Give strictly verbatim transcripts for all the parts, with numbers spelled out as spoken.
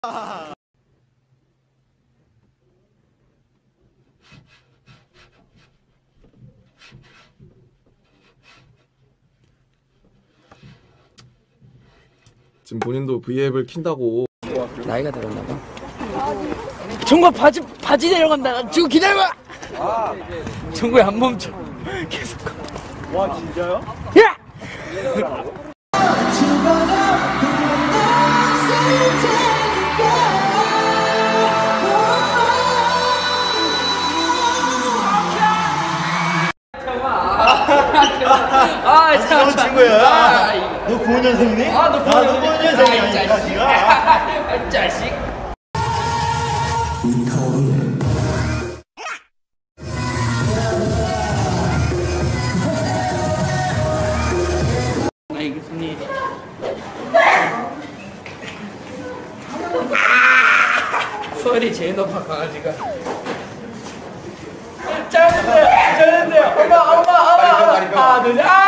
지금 본인도 브이앱을 킨다고. 나이가 들었나봐. 정말 바지 바지 내려간다. 지금 기다려봐. 아, 정국이 안 멈춰. 계속. 와 진짜요? 야! 아, 좋은 친구야. 너 구오 년생이니? 아, 너 구오 년생이야, 이 자식아. 자식. 아, 이게 무슨 일이야? 소리 제일 높아 강아지가. 짜는데요, 짜는데요. 엄마, 엄마, 엄마. 하나, 둘, 셋. 아!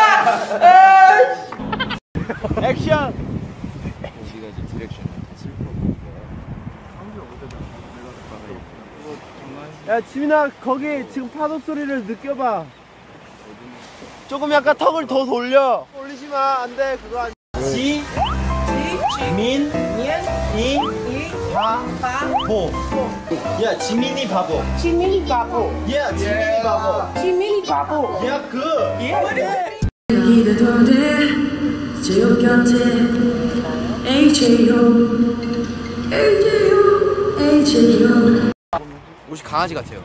액션. 우리가 이제 디렉션 야 지민아 거기 지금 파도 소리를 느껴봐. 조금 약간 턱을 더 돌려. 올리지 마. 안 돼. 그거 안. 지, 민, 이, 바보. 야 지민이 바보. 지민이 바보. 야 지민이 바보. 지민이 바보. 야 그. 예. 기대도 돼. 지옥 곁에 에이제이오 에이제이오 에이제이오. 옷이 강아지 같아요.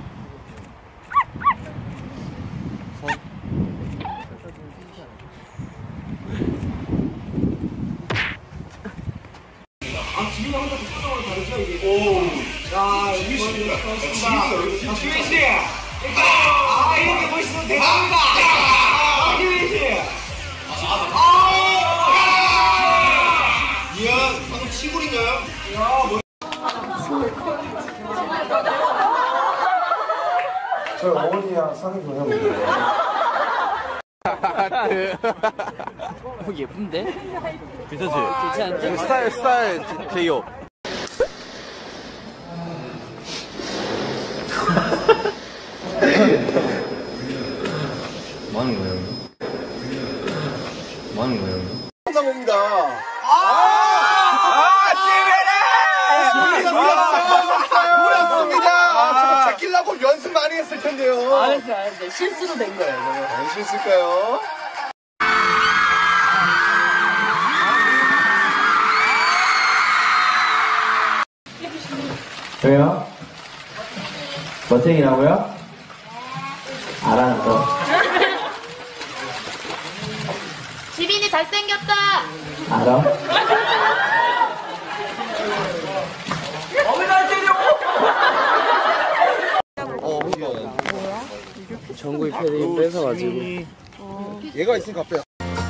아, 지민아 혼자 특성을 다르죠 이게. 오. 야, 유미 씨. 유미 씨. 아, 이렇게 멋있으면 대단합니다. 아, 유미 씨. 이야 방금 치골인가요? 저 어머니랑 상의 좀 해볼게요. 어, 예쁜데? 괜찮지? 괜찮은데? 스타일 스타일 제이홉. 뭐 하는 거예요? 뭐 하는 거예요? 감사합니다. 물었습니다. 제끼려고 연습 많이 했을 텐데요. 알았어, 알았어. 실수로 된 거예요, 저거. 안 실수일까요? 왜요? 멋쟁이라고요? 알았어. 지민이 잘생겼다. 알아? 어, 정국이 패딩 뺏어가지고. 얘가 있으니까 빼.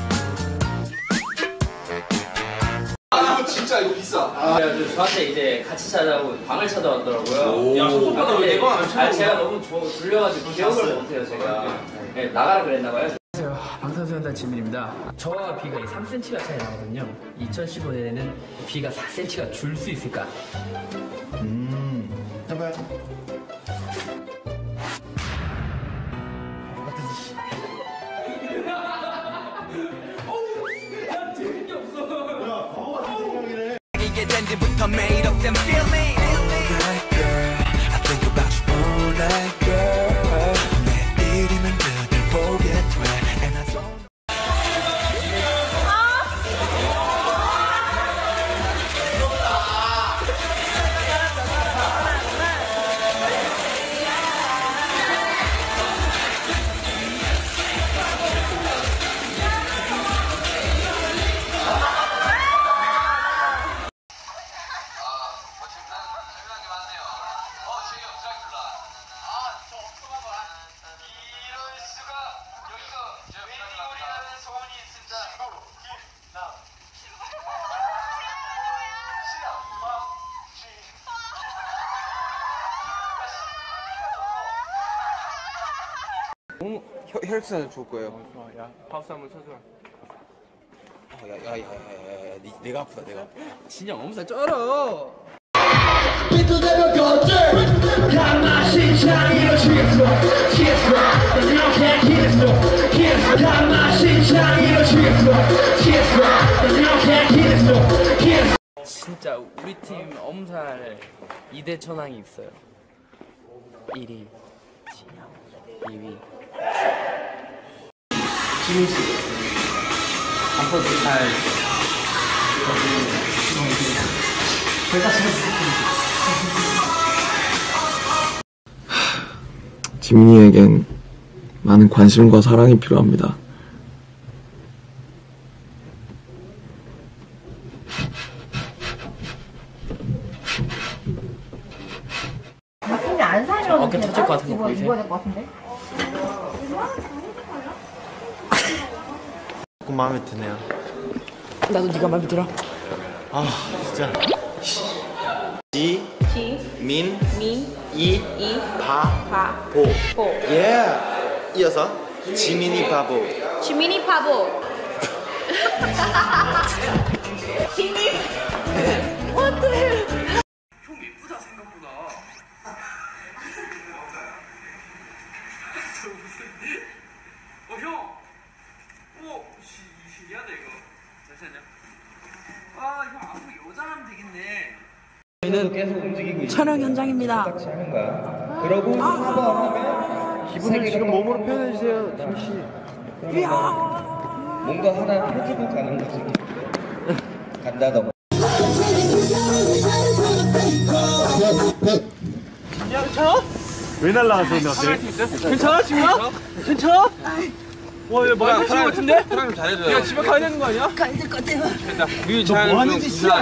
아, 이거 진짜 이거 비싸. 그래가지고 저한테 이제 같이 찾아오고 방을 찾아왔더라고요. 야, 소속가도 왜 내가 안 아, 제가 너무 졸려가지고 기억을 못해요, 제가. 네, 나가라 그랬나봐요. 안녕하세요. 방탄소년단 지민입니다. 저와 비가 삼 센티미터가 차이 나거든요. 이천십오 년에는 비가 사 센티미터가 줄 수 있을까? 음, 해봐요. 혈액순환 좋을 거예요. 야, 박수 한번 쳐줘. 야야야야야 내가 아프다 내가 아프다. 진영 엄살 쩔어. 진짜 우리 팀 엄살 이 대 천왕이 있어요. 일 위 진영, 이 위 김우식. 앞으로 잘 지민이에겐 많은 관심과 사랑이 필요합니다. 근데 안 사려고 어깨 터질 것 같은 거 보이세요? 입어야 될 것 같은데? 조금 마음에 드네요. 나도 네가 마음에 들어. 아 진짜. 지, 지, 민, 민, 이, 이, 바, 바, 보. 보. 예. 이어서 지민이 바보. 지민이 바보. 지민. What the hell? 어 형. 오 신기하다 이거. 잠시만요. 아 이거 아무 여자라면 되겠네. 저희는 계속 움직이고 촬영 현장입니다. 기분을 지금 몸으로 표현해 주세요, 김 씨. 뭔가 하나 해주고 가는 거지. 간다던가. 왜 날라왔어, 너? 괜찮아 지금? 괜찮아? 와얘 많이 다친 것 같은데? 사람 잘해줘요. 야 집에 가야 되는 거 아니야? 가야 될 것 같아요. 뭐 하는 짓이야?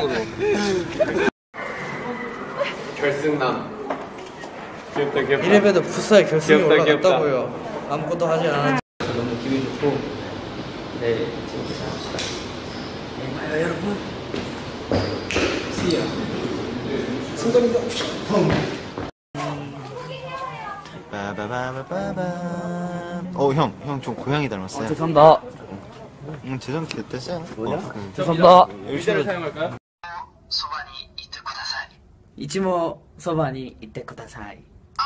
결승남. 귀엽다, 귀엽다. 이래봬도 풋살 결승에 귀엽다, 올라갔다고요. 아무것도 하지 않았. 너무 기분이 좋고 네 재밌게 잘 합시다. 네 봐요 여러분. See ya. 빠바바바바바. 어, 형, 형 좀 고양이 닮았어요. 죄송합니다. 응, 재정 됐어요. 뭐냐? 어, 응. 죄송합니다. 의자를 사용할까요? 이치모 소바니 이때 쿠다사이.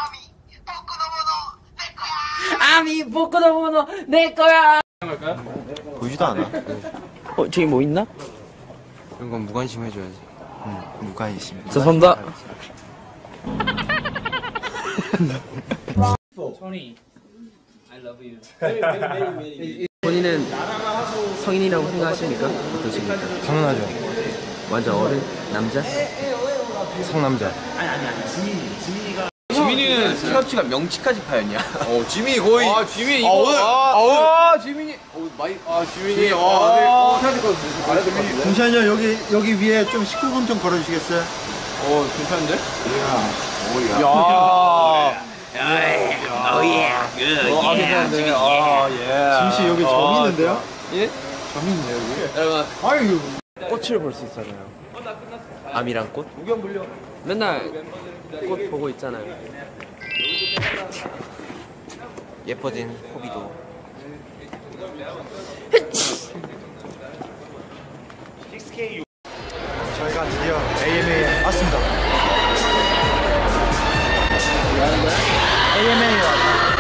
아미 보코노모노 내 거야. 보이지도 않아. 어 저기 뭐 있나? 이런 건 무관심 해줘야지. 응, 무관심. 죄송합니다. 토니, I love you. 본인은 성인이라고 생각하십니까? 어떠십니까? 당연하죠. 완전 어른 남자? 상남자. 지민이는 스카우치가 명치까지 파였냐? 어, 지민이 거의. 아 지민이 아, 이거 오늘- 아, 아, 아 지민이 어 많이 아 지민이 아 네. 어 해야 될 것 같은데 말해야 될 것 같은데 잠시만요. 여기 여기 위에 좀 십구 분 좀 걸어주시겠어요? 어 괜찮은데? 야 오야 오예 어 괜찮은데 아예 김씨 여기 점 있는데요? 예? 점 있네요 여기. 여러분 아유. 꽃을 볼 수 있잖아요. 암이랑 꽃? 맨날 꽃 보고 있잖아요. 예뻐진 호비도. 저희가 드디어 에이엠에이에 왔습니다. 에이엠에이에 왔다.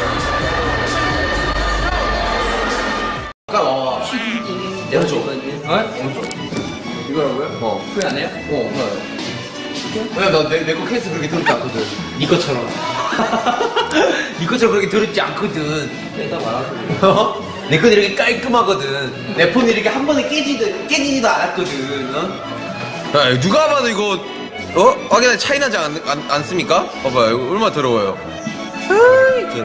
내려줘. 어? 이거라고요? 어. 후회 안 해요? 어. 왜냐 나내내거 케이스 그렇게 더럽지 않거든 니 것처럼. 니 것처럼 그렇게 더럽지 않거든 내가 말하고. 어? 내 건 이렇게 깔끔하거든 내 폰이 이렇게 한 번에 깨지도 깨지지도 않았거든 어? 야, 누가 봐도 이거 어? 확연히 차이 나지 않, 않, 않습니까? 봐봐요 이거 얼마나 더러워요